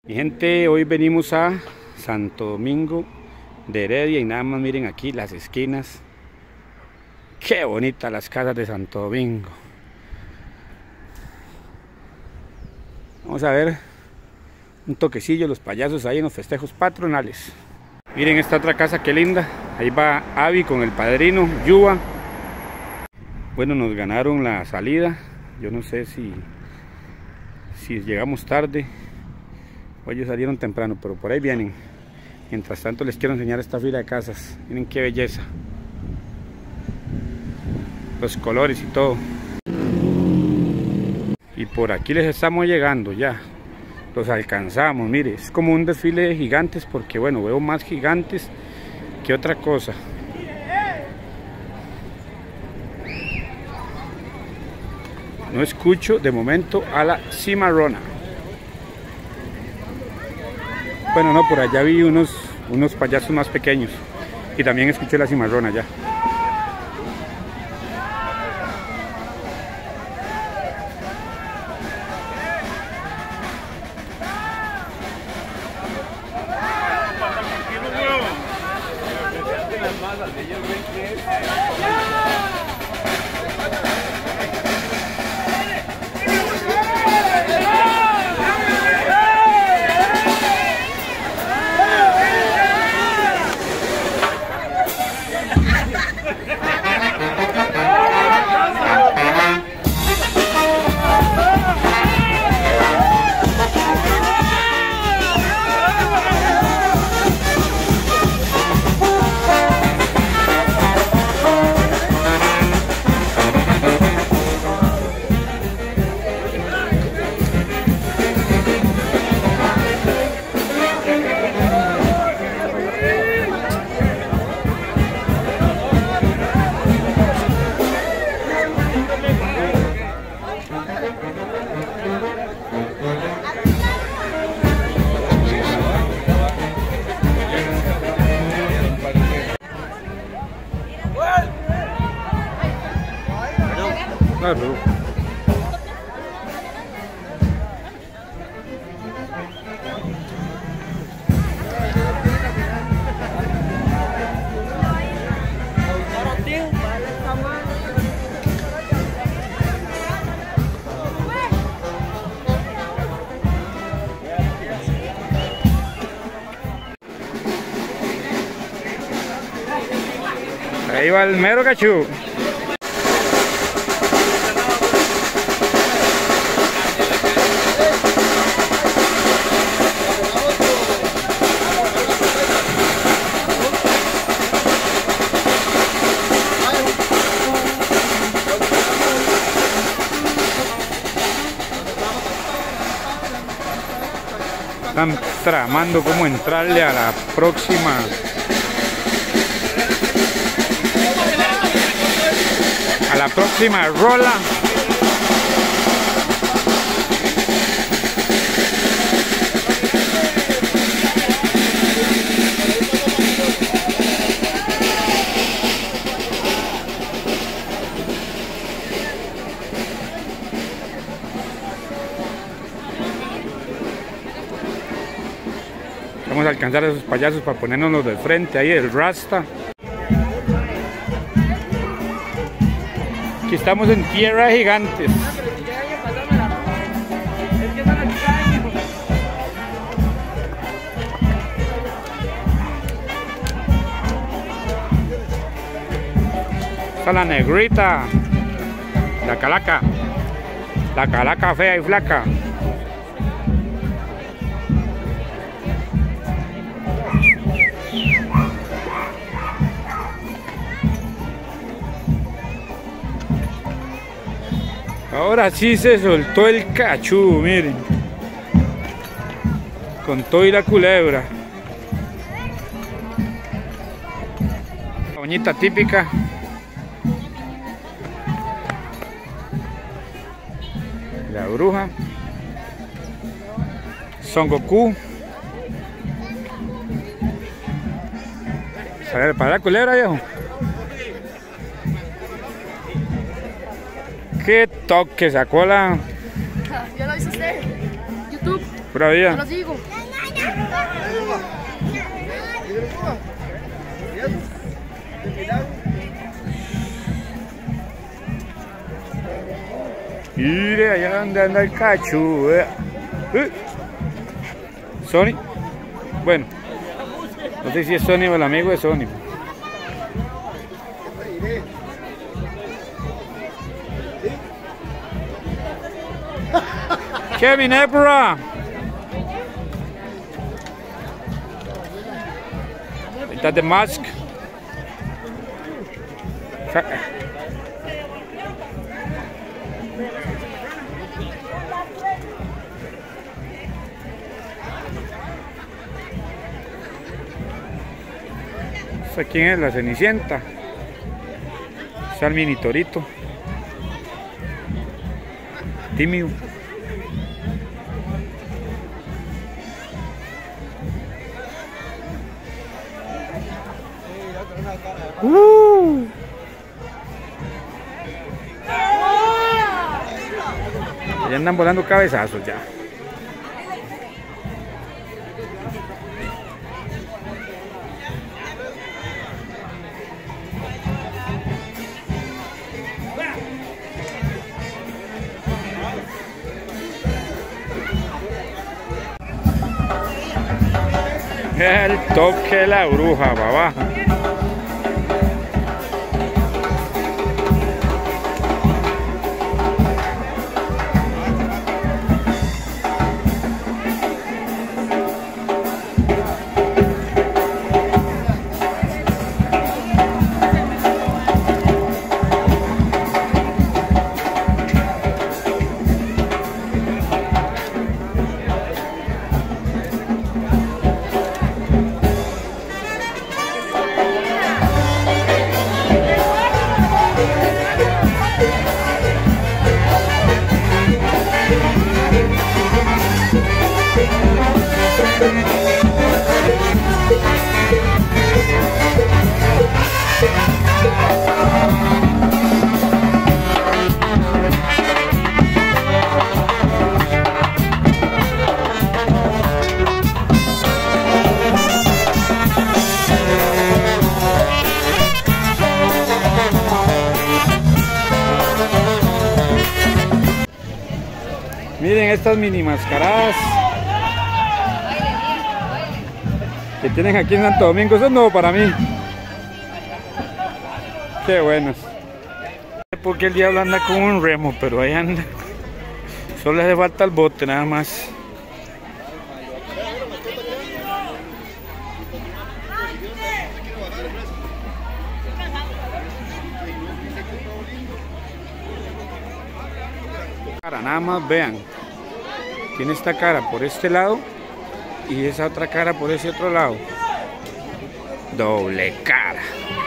Mi gente, hoy venimos a Santo Domingo de Heredia y nada más miren aquí las esquinas. Qué bonitas las casas de Santo Domingo. Vamos a ver un toquecillo, los payasos ahí en los festejos patronales. Miren esta otra casa, qué linda. Ahí va Abby con el padrino, Yuba. Bueno, nos ganaron la salida. Yo no sé si llegamos tarde. Ellos salieron temprano, pero por ahí vienen. Mientras tanto les quiero enseñar esta fila de casas. Miren qué belleza. Los colores y todo. Y por aquí les estamos llegando ya. Los alcanzamos, mire. Es como un desfile de gigantes porque bueno, veo más gigantes que otra cosa. No escucho de momento a la cimarrona. Bueno, no, por allá vi unos payasos más pequeños. Y también escuché la cimarrona ya. Claro. Ahí va el mero cachú. Están tramando cómo entrarle a la próxima rola. Vamos a alcanzar a esos payasos para ponernos de frente ahí, el Rasta. Aquí estamos en tierra de gigantes. Está la negrita, la calaca fea y flaca. Ahora sí se soltó el cachú, miren. Con todo y la culebra. La doñita típica. La bruja. Son Goku. ¿Para la culebra, viejo? ¿Qué toque sacó la? ¿Ya lo hizo usted? YouTube. Pura vida. Yo lo sigo. Mire, allá donde anda el cacho. Sony. Bueno, no sé si es Sony o el amigo de Sony. Kevin Ebra. Está de Mask. ¿Quién es? La Cenicienta. Está el mini torito. Tímido. Ya andan volando cabezazos ya. El toque de la bruja, babá. Miren estas mini mascaradas que tienen aquí en Santo Domingo. Eso es nuevo para mí. Qué buenas. No sé por qué el diablo anda con un remo, pero ahí anda. Solo le hace falta el bote nada más. Nada más vean, tiene esta cara por este lado y esa otra cara por ese otro lado. Doble cara.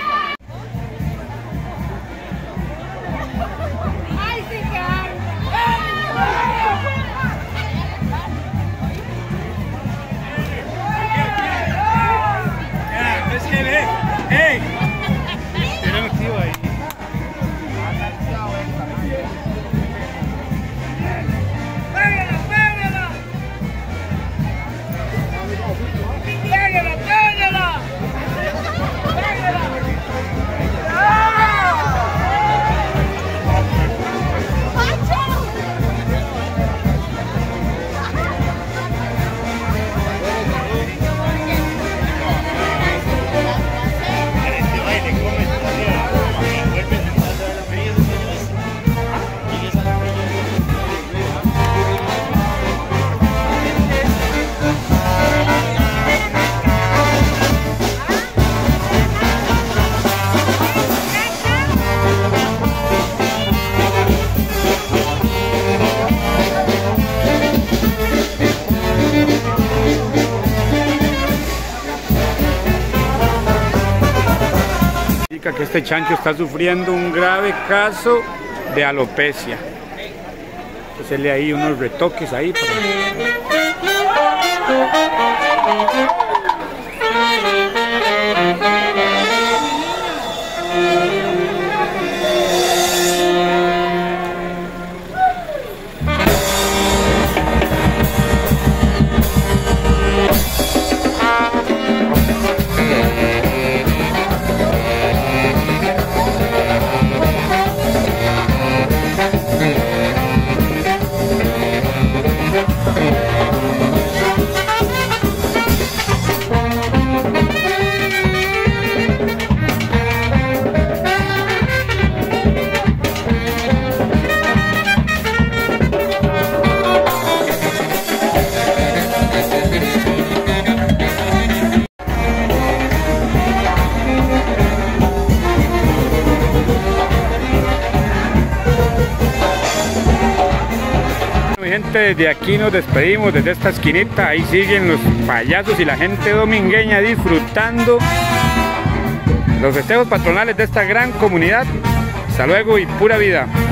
Que este chancho está sufriendo un grave caso de alopecia. Hacerle ahí unos retoques ahí para... mi gente, desde aquí nos despedimos, desde esta esquinita. Ahí siguen los payasos y la gente domingueña disfrutando los festejos patronales de esta gran comunidad. Hasta luego y pura vida.